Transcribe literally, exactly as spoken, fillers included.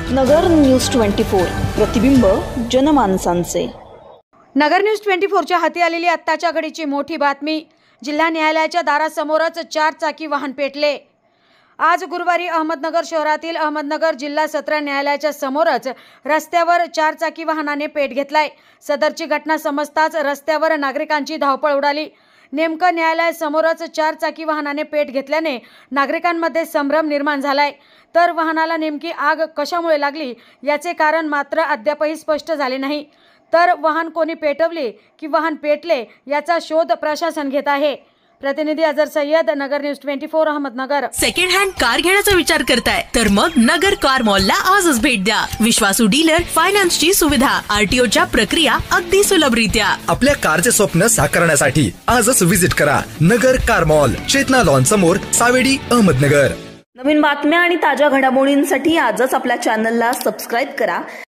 नगर news twenty four, प्रतिबिंब जनमानसांचे। Nagar news twenty four च्या हाती आलेली आत्ताच्या घडीची मोठी बातमी। जिल्हा न्यायालयाच्या दारासमोरच चार चाकी वाहन पेटले। आज गुरुवारी अहमदनगर शहरातील अहमदनगर जिल्हा सत्र न्यायालयाच्या समोरच रस्त्यावर चार चाकी वाहनाने पेट घेतलाय। सदरची घटना समजताच रस्त्यावर नागरिकांची धावपळ उडाली। नेमकं न्यायालय समोरच चार चाकी वाहनाने पेट घेतल्याने नागरिकांमध्ये संभ्रम निर्माण झालाय। तर वाहनाला नेमकी आग कशामुळे लागली याचे कारण मात्र अद्यापही स्पष्ट झाले नाही। तर वाहन कोणी पेटवले की वाहन पेटले याचा शोध प्रशासन घेत आहे। प्रतिनिधी Azhar Sayyad, Nagar news twenty four, Ahmednagar. Second hand car घेण्याचा विचार करताय तर मग नगर कार मॉलला आजच भेट द्या। विश्वासू डीलर, फायनान्सची सुविधा, आरटीओच्या प्रक्रिया अगदी सुलभरित्या। आपल्या कारचे स्वप्न साकारण्यासाठी आजच विजिट करा Nagar car mall, Chetna lawn समोर, सावेडी, अहमदनगर। नवीन बातम्या आणि ताज्या घडामोडींसाठी आजच आपल्या चॅनलला सबस्क्राइब करा।